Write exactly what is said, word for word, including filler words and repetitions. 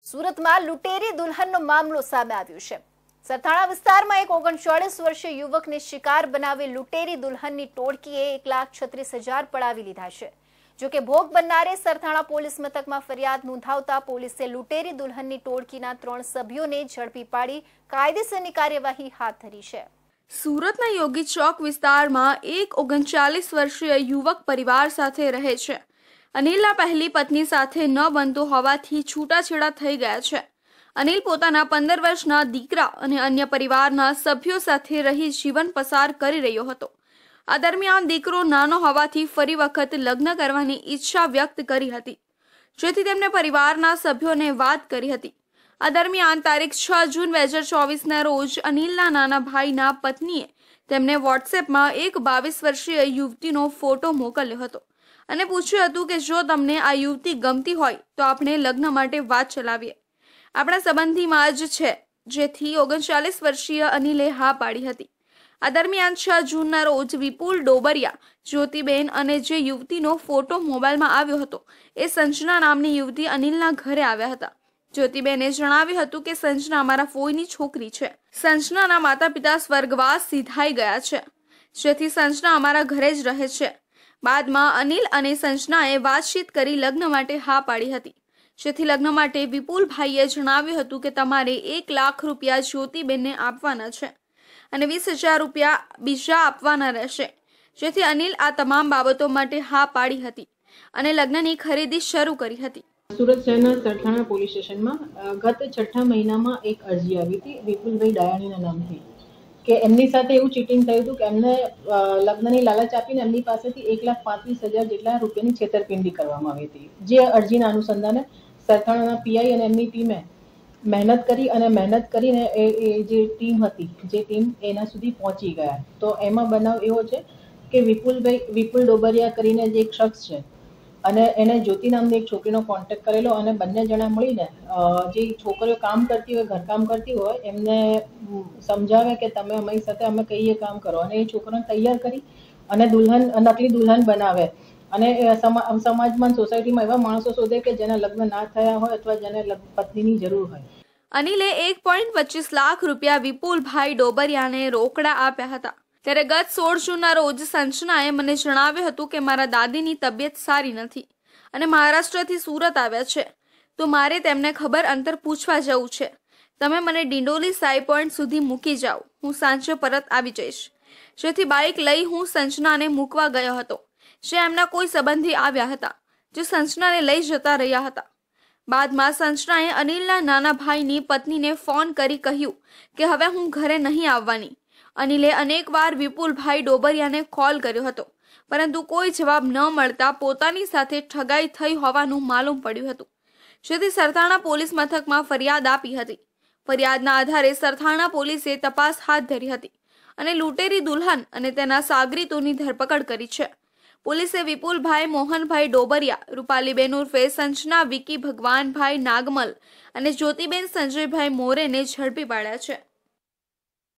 સુરતમાં લૂંટેરી દુલ્હનનો મામલો સામે આવ્યો છે। સરથાણા વિસ્તારમાં એક ઓગણચાળીસ વર્ષીય યુવકને શિકાર બનાવી લૂંટેરી દુલ્હનની ટોળકીએ એક લાખ છત્રીસ હજાર પડાવી લીધા છે। જો કે ભોગ બનનારે સરથાણા પોલીસ મથકમાં ફરિયાદ નોંધાવતા પોલીસે લૂંટેરી દુલ્હનની ટોળકીના ત્રણ સભ્યોને ઝડપી પાડી કાયદેસરની કાર્યવાહી હાથ ધરી છે। સુરતના યોગી ચોક વિસ્તારમાં એક ઓગણચાલીસ વર્ષીય યુવક પરિવાર સાથે રહે છે। અનિલના પહેલી પત્ની સાથે ન બનતો હોવાથી છૂટાછેડા થઈ ગયા છે। અનિલ પોતાના પંદર વર્ષના દીકરા અને અન્ય પરિવારના સભ્યો સાથે રહી જીવન પસાર કરી રહ્યો હતો। આ દરમિયાન દીકરો નાનો હોવાથી ફરી વખત લગ્ન કરવાની ઈચ્છા વ્યક્ત કરી હતી, જેથી તેમણે પરિવારના સભ્યોને વાત કરી હતી। આ દરમિયાન તારીખ છ જૂન બે હજાર ચોવીસના રોજ અનિલના નાના ભાઈના પત્નીએ તેમને વોટ્સએપમાં એક બાવીસ વર્ષીય યુવતીનો ફોટો મોકલ્યો હતો અને પૂછ્યું હતું કે જો તમને આ યુવતી ગમતી હોય તો આપણે લગ્ન માટે વાત ચલાવીએ, આપણા સંબંધીમાં જ છે, જેથી ઓગણચાલીસ વર્ષીય અનિલે હા પાડી હતી। આ દરમિયાન છ જૂનના રોજ વિપુલ ડોબરિયા, જ્યોતિબેન અને જે યુવતીનો ફોટો મોબાઈલમાં આવ્યો હતો એ સંજના નામની યુવતી અનિલના ઘરે આવ્યા હતા। જ્યોતિબેને જણાવ્યું હતું કે સંજના અમારા ફોઈની છોકરી છે। સંજનાના માતા પિતા સ્વર્ગવાસ સિધાઈ ગયા છે, જેથી સંજના અમારા ઘરે જ રહે છે। બાદમાં અનિલ અને સંજનાએ વાતચીત કરી લગ્ન માટે હા પાડી હતી, જેથી લગ્ન માટે વિપુલભાઈએ જણાવ્યું હતું કે તમારે એક લાખ રૂપિયા જ્યોતિબેનને આપવાના છે અને વીસ હજાર રૂપિયા બીજા આપવાના રહેશે, જેથી અનિલ આ તમામ બાબતો માટે હા પાડી હતી અને લગ્નની ખરીદી શરૂ કરી હતી। સુરત શહેરના સરથાણા પોલીસ સ્ટેશનમાં ગત છઠ્ઠા મહિનામાં એક અરજી આવી હતી વિપુલભાઈ ડાયાણીના નામથી કે એમની સાથે એવું ચીટિંગ થયું હતું કે એમને લગ્નની લાલચ આપીને એમની પાસેથી એક લાખ પાંત્રીસ હજાર જેટલા રૂપિયાની છેતરપિંડી કરવામાં આવી હતી। જે અરજીના અનુસંધાને સરથાણાના પીઆઈ અને એમની ટીમે મહેનત કરી અને મહેનત કરીને એ જે ટીમ હતી જે ટીમ એના સુધી પહોંચી ગયા। તો એમાં બનાવ એવો છે કે વિપુલભાઈ વિપુલ ડોબરિયા કરીને જે એક શખ્સ છે અને એને જ્યોતિ નામની એક છોકરીનો કોન્ટેક્ટ કરેલો અને બંને જણા મળીને જે છોકરીઓ કામ કરતી હોય ઘરકામ કરતી હોય એમને સમજાવે કે તમે અમારી સાથે અમે કહીએ કામ કરો, અને એ છોકરાને તૈયાર કરી અને દુલ્હન નકલી દુલ્હન બનાવે અને સમાજમાં સોસાયટીમાં એવા માણસો શોધે કે જેના લગ્ન ના થયા હોય અથવા જેને પત્નીની જરૂર હોય। અનિલે એક પોઈન્ટ પચીસ લાખ રૂપિયા વિપુલભાઈ ડોબરિયાને રોકડા આપ્યા હતા। ત્યારે ગત સોળ જૂનના રોજ સંજનાએ મને જણાવ્યું હતું કે મારા દાદીની તબિયત સારી નથી અને મહારાષ્ટ્રથી સુરત આવ્યા છે, તો મારે તેમને ખબર અંતર પૂછવા જવું છે। તમે મને ડિંડોલી સાઈ પોઈન્ટ સુધી મૂકી જાઓ, હું સાંજે પરત આવી જઈશ। જેથી બાઇક લઈ હું સંજનાને મૂકવા ગયો હતો, જે એમના કોઈ સંબંધી આવ્યા હતા, જે સંજનાને લઈ જતા રહ્યા હતા। બાદમાં સંજનાએ અનિલના નાના ભાઈની પત્નીને ફોન કરી કહ્યું કે હવે હું ઘરે નહીં આવવાની। અનિલે અનેકવાર વિપુલભાઈ ડોબરિયાને કોલ કર્યો હતો, પરંતુ કોઈ જવાબ ન મળતા પોતાની સાથે ઠગાઈ થઈ હોવાનું માલુમ પડ્યું હતું, જેથી સરથાણા પોલીસ મથકમાં ફરિયાદ આપી હતી। ફરિયાદના આધારે સરથાણા પોલીસે તપાસ હાથ ધરી હતી અને લૂંટેરી દુલ્હન અને તેના સાગરીતોની ધરપકડ કરી છે। પોલીસે વિપુલભાઈ મોહનભાઈ ડોબરિયા, રૂપાલીબેન ઉર્ફે સંજના વિકી ભગવાનભાઈ નાગમલ અને જ્યોતિબેન સંજયભાઈ મોરેને ઝડપી પાડ્યા છે।